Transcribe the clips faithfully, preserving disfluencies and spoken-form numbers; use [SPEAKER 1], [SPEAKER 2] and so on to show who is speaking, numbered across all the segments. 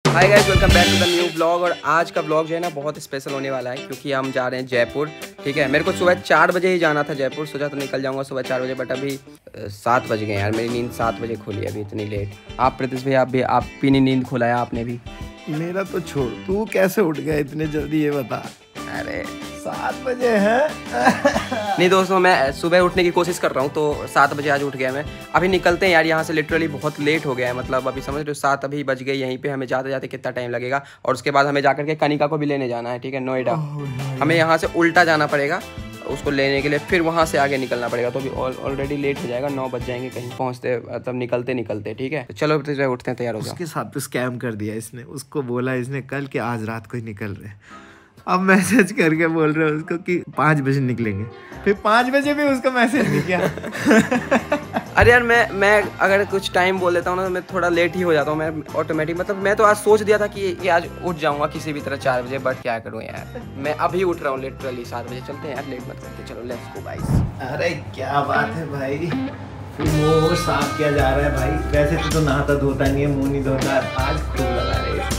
[SPEAKER 1] Hi guys, welcome back to the new blog. और आज का ब्लॉग जो है ना बहुत स्पेशल होने वाला है क्योंकि हम जा रहे हैं जयपुर। ठीक है, मेरे को सुबह चार बजे ही जाना था जयपुर, सोचा तो निकल जाऊंगा सुबह चार बजे, बट अभी सात बज गए यार। मेरी नींद सात बजे खुली अभी इतनी लेट। आप प्रीतिश भाई, आप भी आप भी नहीं नींद खुलाया आपने भी?
[SPEAKER 2] मेरा तो छोड़, तू कैसे उठ गया इतने जल्दी ये बता।
[SPEAKER 1] अरे
[SPEAKER 2] सात बजे है।
[SPEAKER 1] नहीं दोस्तों, मैं सुबह उठने की कोशिश कर रहा हूँ तो सात बजे आज उठ गया मैं। अभी निकलते हैं यार यहाँ से, लिटरली बहुत लेट हो गया है। मतलब अभी समझ रहे हो, सात अभी बज गए। यहीं पे हमें जाते जाते कितना टाइम लगेगा। और उसके बाद हमें जाकर के कनिका को भी लेने जाना है। ठीक है, नोएडा। हमें यहाँ से उल्टा जाना पड़ेगा उसको लेने के लिए, फिर वहाँ से आगे निकलना पड़ेगा। तो अभी ऑलरेडी लेट हो जाएगा, नौ बज जाएंगे कहीं पहुँचते, तब निकलते निकलते। ठीक है, चलो उठते हैं, तैयार हो जाओ।
[SPEAKER 2] उसके साथ तो स्कैम कर दिया इसने। उसको बोला इसने कल कि आज रात को ही निकल रहे, अब मैसेज करके बोल रहे हो उसको कि पाँच बजे निकलेंगे, फिर पाँच बजे भी उसका मैसेज नहीं किया।
[SPEAKER 1] अरे यार, मैं मैं अगर कुछ टाइम बोल देता हूँ ना तो मैं थोड़ा लेट ही हो जाता हूँ मैं ऑटोमेटिक। मतलब मैं तो आज सोच दिया था कि ये आज उठ जाऊंगा किसी भी तरह चार बजे, बट क्या करूँ यार, मैं अभी उठ रहा हूँ लिटरली सात बजे। चलते हैं यार, लेट मत करते, चलो लेट्स गो गाइस।
[SPEAKER 2] अरे क्या बात है भाई, मुँह साफ किया जा रहा है भाई। वैसे तो, तो नहाता धोता नहीं है, मुँह नहीं धोता, आज खूब लगा रहे हैं।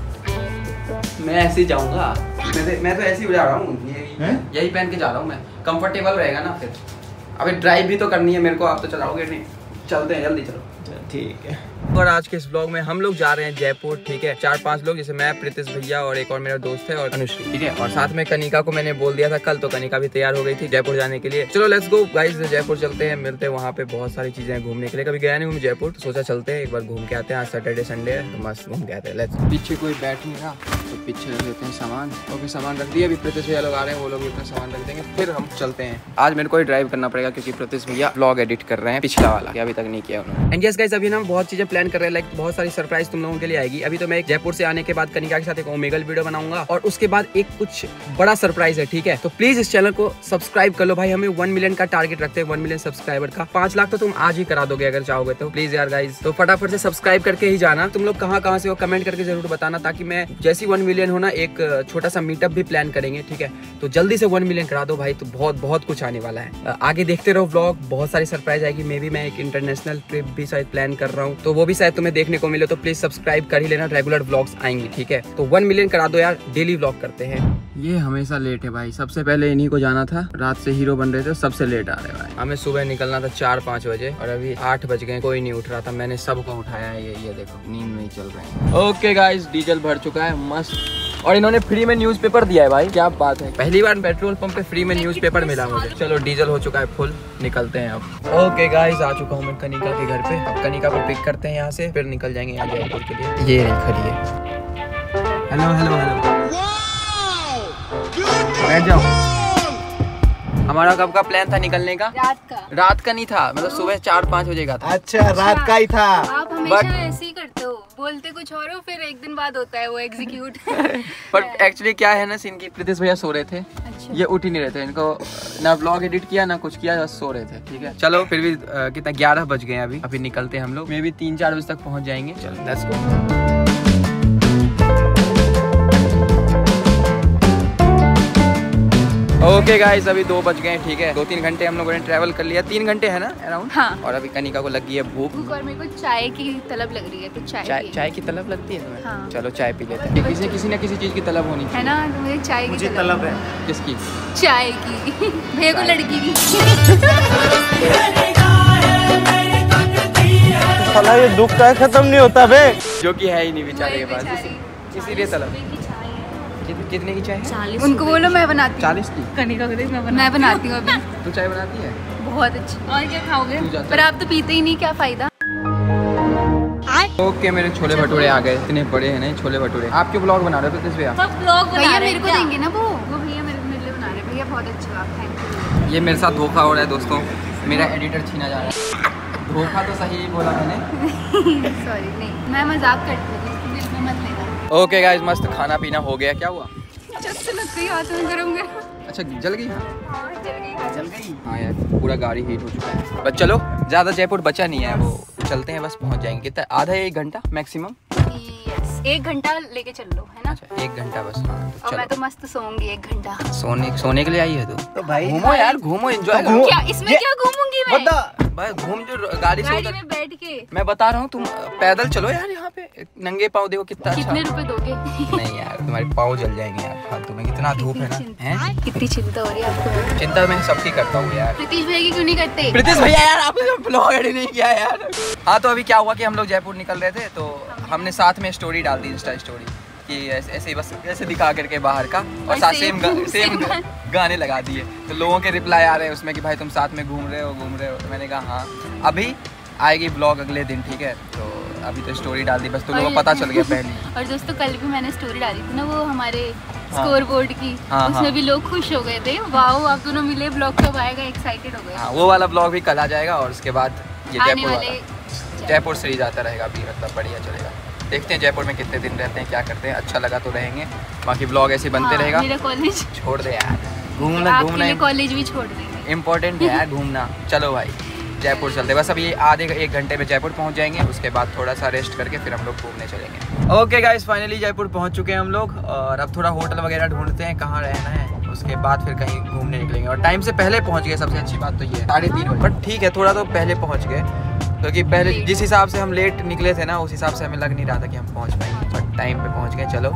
[SPEAKER 1] मैं ऐसे ही जाऊंगा, मैं मैं तो ऐसे ही जा रहा हूँ, यही पहन के जा रहा हूँ मैं, कंफर्टेबल रहेगा ना। फिर अभी ड्राइव भी तो करनी है मेरे को, आप तो चलाओगे नहीं। चलते हैं, जल्दी चलो।
[SPEAKER 2] ठीक है।
[SPEAKER 1] और आज के इस ब्लॉग में हम लोग जा रहे हैं जयपुर। ठीक है, चार पांच लोग, जैसे मैं, प्रीतिश भैया और एक और मेरा दोस्त है और अनुश्री। ठीक है, और साथ में कनिका को मैंने बोल दिया था कल, तो कनिका भी तैयार हो गई थी जयपुर जाने के लिए। चलो लेट्स गो गाइस, जयपुर चलते हैं, मिलते हैं वहाँ पे। बहुत सारी चीजें हैं घूमने के लिए, कभी गया नहीं हूँ जयपुर, तो सोचा चलते हैं एक बार घूम के आते हैं। आज सैटरडे संडे है तो मस्त घूम के आते हैं। लेट्स। पीछे कोई बैठ नहीं रहा तो पीछे रख देते हैं सामान, और फिर सामान रख दिया। अभी प्रीतिश भैया लोग आ रहे हैं, वो लोग भी अपना सामान रख देंगे, फिर हम चलते हैं। आज मेरे को ही ड्राइव करना पड़ेगा क्योंकि प्रीतिश भैया ब्लॉग एडिट कर रहे हैं, पिछला वाला अभी तक नहीं किया उन्होंने। एंड यस गाइस, अभी ना बहुत चीजें प्लान कर रहे हैं, लाइक बहुत सारी सरप्राइज तुम लोगों के लिए आएगी। अभी तो मैं जयपुर से आने के बाद कनिका के साथ एक ओमेगल वीडियो बनाऊंगा और उसके बाद एक कुछ बड़ा सरप्राइज है। ठीक है, तो प्लीज इस चैनल को सब्सक्राइब कर लो भाई। हमें वन मिलियन का टारगेट रखते हैं, वन मिलियन सब्सक्राइबर का। पांच लाख तो तुम आज ही करा दोगे अगर चाहोगे तो। प्लीज यार गाइज, तो फटाफट से सब्सक्राइब करके ही जाना। तुम लोग कहाँ कहाँ से हो कमेंट करके जरूर बताना, ताकि मैं जैसी वन मिलियन होना एक छोटा सा मीटअप भी प्लान करेंगे। ठीक है, तो जल्दी से वन मिलियन करा दो भाई, तो बहुत बहुत कुछ आने वाला है। आगे देखते रहो ब्लॉग, बहुत सारी सरप्राइज आएगी। मे भी मैं एक इंटरनेशनल ट्रिप भी शायद प्लान कर रहा हूँ, तो वो भी शायद तुम्हें देखने को मिले। तो प्लीज सब्सक्राइब कर ही लेना, रेगुलर व्लॉग्स आएंगे। ठीक है, तो वन मिलियन करा दो यार, डेली व्लॉग करते हैं। ये हमेशा लेट है भाई, सबसे पहले इन्हीं को जाना था, रात से हीरो बन रहे थे, सबसे लेट आ रहे भाई। हमें सुबह निकलना था चार पाँच बजे और अभी आठ बज गए, कोई नहीं उठ रहा था। मैंने सबको उठाया है, ये ये देखो नींद में ही चल रहे हैं। ओके गाइस, डीजल भर चुका है मस्त, और इन्होंने फ्री में न्यूज़पेपर दिया है भाई, क्या बात है। पहली बार पेट्रोल पंप पे फ्री में न्यूज़पेपर मिला मुझे। चलो डीजल हो चुका है फुल, निकलते हैं अब। ओके गाइस, आ चुका हूँ मैं कनिका के घर पे। अब कनिका को पिक करते हैं यहाँ से, फिर निकल जाएंगे यहाँ जयपुर के लिए। ये नहीं खड़ी है। हेलो हेलो हेलो, बैठ जाओ। हमारा कब का प्लान था निकलने का?
[SPEAKER 3] रात का।
[SPEAKER 1] रात का नहीं था, मतलब सुबह चार पाँच बजे का था।
[SPEAKER 2] अच्छा, रात का ही था।
[SPEAKER 3] आप हमेशा But... ऐसे ही करते हो, बोलते कुछ और हो, फिर एक दिन बाद होता है वो एग्जीक्यूट।
[SPEAKER 1] पर एक्चुअली क्या है ना सीन की, प्रीतिश भैया सो रहे थे।
[SPEAKER 3] अच्छा।
[SPEAKER 1] ये उठ ही नहीं रहे थे, इनको ना व्लॉग एडिट किया ना कुछ किया, बस सो रहे थे। ठीक है, चलो फिर भी आ, कितना ग्यारह बज गए अभी। अभी निकलते हैं हम लोग, मे भी तीन चार बजे तक पहुंच जाएंगे। चलो लेट्स गो। ओके गाइस, अभी दो बज गए। ठीक है, दो तीन घंटे हम लोगों ने ट्रैवल कर लिया, तीन घंटे है ना अराउंड।
[SPEAKER 3] हाँ।
[SPEAKER 1] और अभी कनिका को लगी है भूख,
[SPEAKER 3] और मेरे को चाय की तलब लग रही है, तो चाय
[SPEAKER 1] चाय चाय की तलब लगती है तुम्हें?
[SPEAKER 3] हाँ।
[SPEAKER 1] चलो चाय पी लेते हैं। किसी किसी न किसी चीज की तलब होनी
[SPEAKER 3] है ना, मुझे चाय की
[SPEAKER 2] मुझे तलब है।
[SPEAKER 1] किसकी?
[SPEAKER 3] चाय की। भैया को लड़की की।
[SPEAKER 2] साला ये दुख का खत्म नहीं होता बे,
[SPEAKER 1] जो कि है ही नहीं बेचारे के पास, इसीलिए तलब। कितने की चाय है?
[SPEAKER 3] उनको बोलो मैं बनाती हूँ।
[SPEAKER 1] चालीस की?
[SPEAKER 3] कनिका को मैं, बना... मैं बनाती हूँ अभी।
[SPEAKER 1] तू चाय बनाती है?
[SPEAKER 3] बहुत अच्छी। और क्या खाओगे? पर आप तो पीते ही नहीं, क्या फायदा।
[SPEAKER 1] ओके, मेरे छोले भटूरे आ गए, इतने बड़े हैं ना छोले भटूरे। आप क्यों ब्लॉग बना रहे हो प्रीतिश भैया?
[SPEAKER 3] सब ब्लॉग बना रहे हैं। मेरे को देंगे ना वो वो भैया मेरे मेरे लिए बना रहे हैं। भैया बहुत अच्छे, आप थैंक यू।
[SPEAKER 1] ये मेरे साथ धोखा हो रहा है दोस्तों, मेरा एडिटर छीना जा रहा है। धोखा तो सही बोला मैंने।
[SPEAKER 3] सॉरी, नहीं मैं मजाक करती हूँ, इसमें मत लेना।
[SPEAKER 1] ओके गाइस, मस्त खाना पीना हो गया। क्या हुआ?
[SPEAKER 3] अच्छे लगती है, हाथ में गरम गरम।
[SPEAKER 1] अच्छा, जल गई?
[SPEAKER 3] हाँ जल गई।
[SPEAKER 1] जल गई? हाँ यार, पूरा गाड़ी हीट हो चुका है। बस चलो, ज़्यादा जयपुर बचा नहीं है, वो चलते हैं, बस पहुंच जाएंगे। कितना, आधा एक घंटा मैक्सिमम?
[SPEAKER 3] यस, एक घंटा लेके चल लो, है ना?
[SPEAKER 1] अच्छा एक घंटा बस। हाँ तो
[SPEAKER 3] और मैं तो मस्त सोऊंगी एक घंटा।
[SPEAKER 1] सोने सोने के लिए आई है तू?
[SPEAKER 2] तो भाई
[SPEAKER 1] घूमो यार, घूमो एंजॉय
[SPEAKER 2] घूमो।
[SPEAKER 1] करो।
[SPEAKER 3] क्या इसमें क्या घूमूंगी मैं?
[SPEAKER 2] बता
[SPEAKER 1] भाई घूम जो गाड़ी से
[SPEAKER 3] गाड़ी
[SPEAKER 1] उतर।
[SPEAKER 3] में बैठ के।
[SPEAKER 1] मैं बता रहा हूँ तुम पैदल चलो यार, यहाँ पे नंगे पाँव देखो कितना अच्छा।
[SPEAKER 3] कितने रुपए दोगे?
[SPEAKER 1] नहीं यार तुम्हारे पाँव जल जाएंगे यार फालतू में, कितना धूप है ना। हैं?
[SPEAKER 3] कितनी चिंता हो रही है आपको?
[SPEAKER 1] चिंता मैं सबकी करता हूँ यार।
[SPEAKER 3] प्रीतिश भैया की क्यों नहीं करते?
[SPEAKER 1] प्रीतिश भैया यार आपने ब्लॉग एडिट नहीं किया यार। हाँ तो अभी क्या हुआ कि हम लोग जयपुर निकल रहे थे तो हमने साथ में स्टोरी डाल दी, इंस्टा स्टोरी कि ऐसे ऐसे ही बस ऐसे दिखा करके बाहर का, और साथ सेम गा, सेम गाने लगा दिए। तो लोगों के रिप्लाई आ रहे हैं उसमें कि भाई तुम साथ में घूम रहे हो घूम रहे हो। मैंने कहा हाँ अभी आएगी ब्लॉग अगले दिन, ठीक है। तो अभी तो स्टोरी डाल दी बस, तो लोगों को पता चल गया पहले।
[SPEAKER 3] और दोस्तों कल भी मैंने स्टोरी डाली थी ना वो हमारे स्कोर बोर्ड की,
[SPEAKER 1] हाँ,
[SPEAKER 3] उसमें
[SPEAKER 1] हाँ।
[SPEAKER 3] भी लोग खुश हो गए थे, वाओ आप दोनों मिले, ब्लॉग कब आएगा, एक्साइटेड हो गए।
[SPEAKER 1] हाँ वो वाला ब्लॉग भी कल आ जाएगा, और उसके बाद ये
[SPEAKER 3] आने
[SPEAKER 1] जयपुर
[SPEAKER 3] वाले
[SPEAKER 1] वाला जयपुर सीरीज आता रहेगा अभी, मतलब बढ़िया चलेगा। देखते हैं जयपुर में कितने दिन रहते हैं, क्या करते हैं। अच्छा लगा तो रहेंगे, बाकी ब्लॉग ऐसे बनते
[SPEAKER 3] हाँ,
[SPEAKER 1] रहेगा।
[SPEAKER 3] मेरा कॉलेज
[SPEAKER 1] छोड़ दे यार, घूमना घूमना
[SPEAKER 3] कॉलेज भी छोड़ देंगे,
[SPEAKER 1] इम्पोर्टेंट है यार घूमना। चलो भाई जयपुर चलते, बस अभी आधे एक घंटे में जयपुर पहुंच जाएंगे, उसके बाद थोड़ा सा रेस्ट करके फिर हम लोग घूमने चलेंगे। ओके गाइस फाइनली जयपुर पहुंच चुके हैं हम लोग, और अब थोड़ा होटल वगैरह ढूंढते हैं कहाँ रहना है, उसके बाद फिर कहीं घूमने निकलेंगे। और टाइम से पहले पहुंच गए, सबसे अच्छी बात तो ये है, साढ़े तीन बजे, बट ठीक है थोड़ा तो पहले पहुँच गए, क्योंकि पहले जिस हिसाब से हम लेट निकले थे ना उस हिसाब से हमें लग नहीं रहा था कि हम पहुँच पाएंगे, बट टाइम पे पहुँच गए। चलो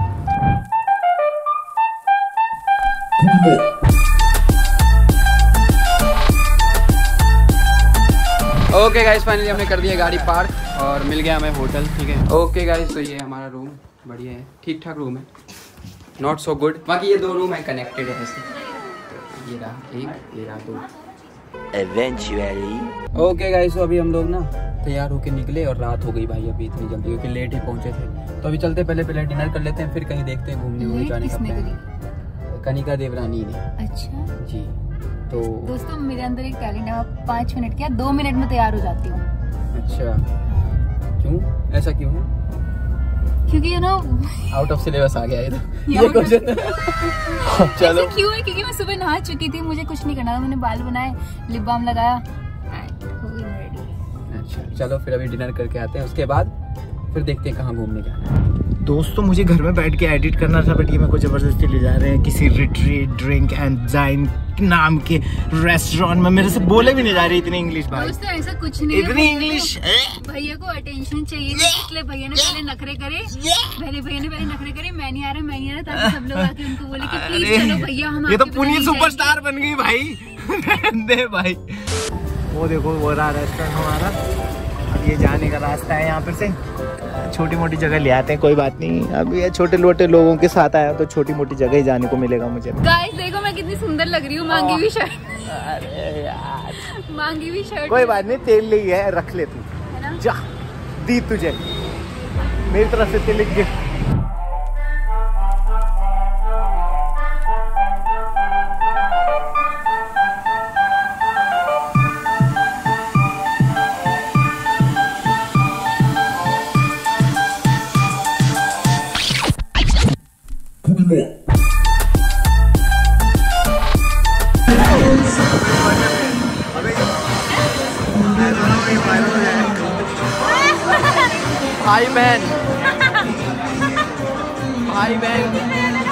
[SPEAKER 1] ओके गाइस फाइनली हमने कर दिया गाड़ी पार्क और मिल गया हमें होटल, ठीक है। ओके गाइस तो ये हमारा रूम बढ़िया है, ठीक ठाक रूम है, नॉट सो गुड। बाकी ये दो रूम है कनेक्टेड है ऐसे, ये रहा एक, ये रहा दो। Eventually ओके गाइस तो अभी हम लोग ना तैयार होके निकले और रात हो गई भाई अभी इतनी जल्दी, क्योंकि लेट ही पहुंचे थे। तो अभी चलते पहले पहले डिनर कर लेते हैं, फिर कहीं देखते हैं घूमने वूमने जाने का प्लान। कनिका देवरानी ने।
[SPEAKER 3] अच्छा
[SPEAKER 1] जी तो
[SPEAKER 3] दोस्तों मेरे अंदर एक टैलेंट है, पाँच मिनट क्या दो मिनट में तैयार हो जाती हूँ।
[SPEAKER 1] अच्छा क्यों, ऐसा क्यों है?
[SPEAKER 3] क्योंकि you know
[SPEAKER 1] out of syllabus आ गया ये तो
[SPEAKER 3] ये
[SPEAKER 1] ये क्वेश्चन। चलो
[SPEAKER 3] ऐसा क्यों है? क्योंकि मैं सुबह नहा चुकी थी, मुझे कुछ नहीं करना था, मैंने बाल बनाए, लिप बाम लगाया, हो गई रेडी।
[SPEAKER 1] अच्छा चलो फिर अभी डिनर करके आते हैं, उसके बाद फिर देखते हैं कहाँ घूमने जाना है।
[SPEAKER 2] दोस्तों मुझे घर में बैठ के एडिट करना था, बट ये मेरे को जबरदस्ती ले जा रहे हैं किसी रिट्रीट ड्रिंक एंड जाइन नाम के रेस्टोरेंट में। मेरे से बोले भी नहीं जा रही इतनी इंग्लिश भाई,
[SPEAKER 3] दोस्तों ऐसा कुछ नहीं है,
[SPEAKER 2] इतनी इंग्लिश।
[SPEAKER 3] भैया को अटेंशन चाहिए थी, इसलिए भैया ने पहले नखरे करे, मेरे भैया ने पहले नखरे करे, मैं नहीं आ रहा मैं नहीं आ रहा, ताकि सब लोग आके उनको बोले कि प्लीज चलो भैया हम
[SPEAKER 2] ये तो
[SPEAKER 3] आपके
[SPEAKER 2] पुनी
[SPEAKER 3] बिना नहीं
[SPEAKER 2] सुपरस्टार बन गई भाई। दे भाई वो देखो वो रहा रेस्टोरेंट हमारा, अब ये जाने का रास्ता है, यहाँ पर से छोटी मोटी जगह ले आते हैं, कोई बात नहीं। अब ये छोटे लोटे लोगों के साथ आया तो छोटी मोटी जगह ही जाने को मिलेगा मुझे।
[SPEAKER 3] गाइस देखो मैं कितनी सुंदर लग रही हूँ, मांगी हुई शर्ट,
[SPEAKER 2] अरे यार
[SPEAKER 3] मांगी हुई शर्ट।
[SPEAKER 2] कोई बात नहीं, तेल ली है, रख ले तू,
[SPEAKER 3] है ना?
[SPEAKER 2] जा दी तुझे मेरी तरफ से तिलक गिफ्ट।
[SPEAKER 1] भाई बहन भाई बहन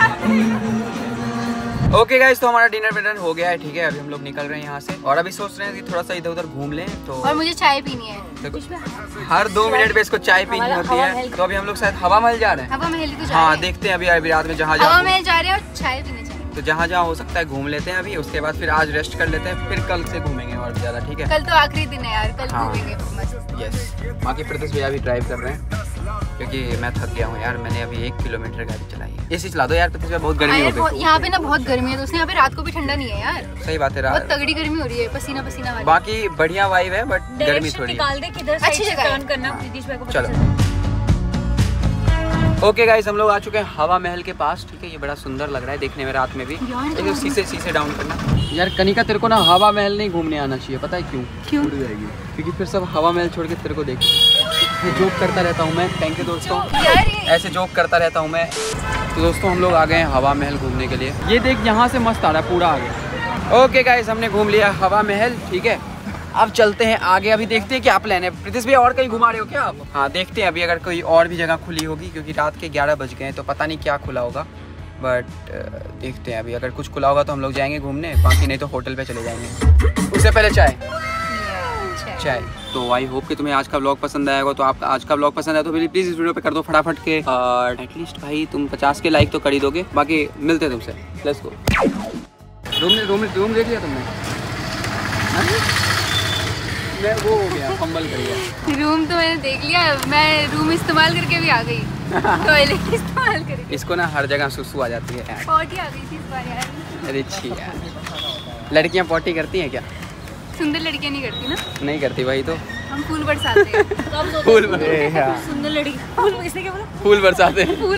[SPEAKER 1] ओके गाइस तो हमारा डिनर विनर हो गया है, ठीक है। अभी हम लोग निकल रहे हैं यहाँ से, और अभी सोच रहे हैं कि थोड़ा सा इधर उधर घूम लें। तो
[SPEAKER 3] और मुझे चाय पीनी है,
[SPEAKER 1] तो हर दो मिनट पे इसको चाय पीनी होती है। तो अभी हम लोग शायद हवा महल जा रहे हैं।
[SPEAKER 3] हवा महल ही तो जा
[SPEAKER 1] हाँ
[SPEAKER 3] रहे हैं।
[SPEAKER 1] देखते हैं अभी अभी रात में जहाँ
[SPEAKER 3] हवा
[SPEAKER 1] जहाँ
[SPEAKER 3] महल जा रहे हैं और चाय पीने चाहिए।
[SPEAKER 1] तो जहाँ जहाँ हो सकता है घूम लेते हैं अभी, उसके बाद फिर आज रेस्ट कर लेते हैं, फिर कल से घूमेंगे और ज्यादा, ठीक है।
[SPEAKER 3] कल तो आखिरी दिन है यार, कल
[SPEAKER 1] हाँ।
[SPEAKER 3] घूमेंगे मस्त।
[SPEAKER 1] यस बाकी प्रीतिश भैया भी ड्राइव कर रहे हैं, क्योंकि मैं थक गया हूँ यार, मैंने अभी एक किलोमीटर गाड़ी चलाई है। एसी चला दो यार प्रीतिश भैया, बहुत गर्मी हो गई।
[SPEAKER 3] यहाँ पे ना बहुत गर्मी है दोस्तों, यहाँ पे रात को भी ठंडा नहीं है यार।
[SPEAKER 1] सही बात है,
[SPEAKER 3] बहुत
[SPEAKER 1] रात
[SPEAKER 3] तगड़ी गर्मी हो रही है, पसीना पसीना वाली।
[SPEAKER 1] बाकी बढ़िया वाइब है, बट गर्मी थोड़ी है।
[SPEAKER 4] निकाल दे किधर
[SPEAKER 3] अच्छी जगह है।
[SPEAKER 4] करना प्रीतिश भाई को
[SPEAKER 1] चलो ओके गाइस हम लोग आ चुके हैं हवा महल के पास, ठीक है। ये बड़ा सुंदर लग रहा है देखने में, रात में भी। देखो शीशे शीशे डाउन करना यार। कनिका तेरे को ना हवा महल नहीं घूमने आना चाहिए, पता है क्यों?
[SPEAKER 3] क्यों?
[SPEAKER 1] जाएगी क्योंकि फिर सब हवा महल छोड़ के तेरे को देख। ये जोक करता रहता हूँ मैं, थैंक यू दोस्तों,
[SPEAKER 3] यार ये
[SPEAKER 1] ऐसे जोक करता रहता हूँ मैं। तो दोस्तों हम लोग आ गए हैं हवा महल घूमने के लिए। ये देख यहाँ से मस्त आ रहा है, पूरा आ गया। ओके गाइस हमने घूम लिया हवा महल, ठीक है।
[SPEAKER 4] अब चलते हैं आगे, अभी देखते हैं क्या प्लान है। प्रीतिश भैया और कहीं घुमा रहे हो क्या आप? हाँ देखते हैं अभी अगर कोई और भी जगह खुली होगी, क्योंकि रात के ग्यारह बज गए हैं तो पता नहीं क्या खुला होगा, बट देखते हैं अभी अगर कुछ खुला होगा तो हम लोग जाएंगे घूमने, बाकी नहीं तो होटल पे चले जाएंगे। उससे पहले चाय चाय। तो आई होप कि तुम्हें आज का व्लॉग पसंद आएगा। तो आप आज का व्लॉग पसंद आया तो प्लीज इस वीडियो पे कर दो फटाफट के, और एटलीस्ट भाई तुम पचास के लाइक तो कर ही दोगे। बाकी मिलते हैं तुमसे, let's go. Room room room देख लिया तुमने? मैं वो हो गया, फंबल कर गया।
[SPEAKER 3] रूम तो मैंने देख लिया, मैं रूम इस्तेमाल करके भी आ गई। टॉयलेट इस्तेमाल करके।
[SPEAKER 4] इसको ना हर जगह सुसु आ जाती है यार।
[SPEAKER 3] पॉटी आ गई थी इस बार यार।
[SPEAKER 4] अरे छी यार, लड़कियां पॉटी करती हैं क्या?
[SPEAKER 3] सुंदर लड़कियां नहीं करती ना।
[SPEAKER 4] नहीं करती भाई, तो
[SPEAKER 3] हम फूल बरसाते हैं।
[SPEAKER 4] फूल
[SPEAKER 3] सुंदर लड़की फूल, इसने क्या बोला?
[SPEAKER 4] फूल बरसाते हैं।